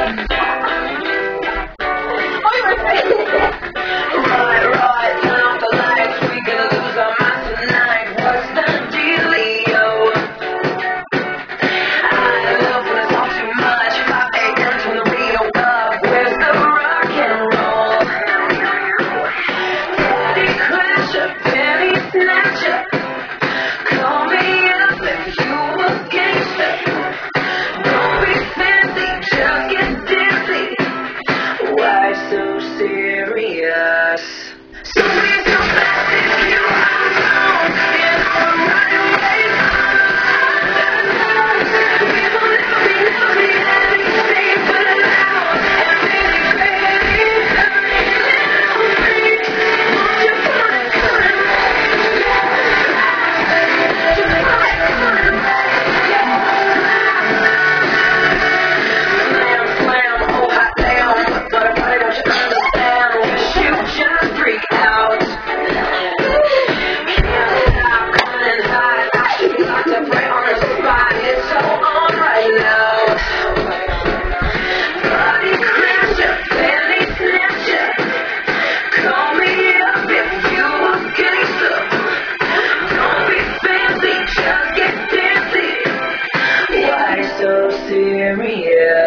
Right, turn off the lights, we gonna lose our minds tonight. What's the dealio? I love when it's all too much. 5 a.m. turn the radio up. Where's the rock and roll? Daddy crasher, penny snatcher. Call me up if you a gangster. Don't be fancy, just get dizzy. Why so serious? So be so fast if you are alone. And I'll run away. We will never be anything but loud and really crazy. Won't you come on? Slam, slam, oh hot damn. But everybody don't you understand? Wish you just freak out. Can't stop coming hot. I should be locked up right on the spot. It's so on right now. Body crasher, penny snatcher. Call me up if you a gangster. Don't be fancy, just get dizzy. Why so serious?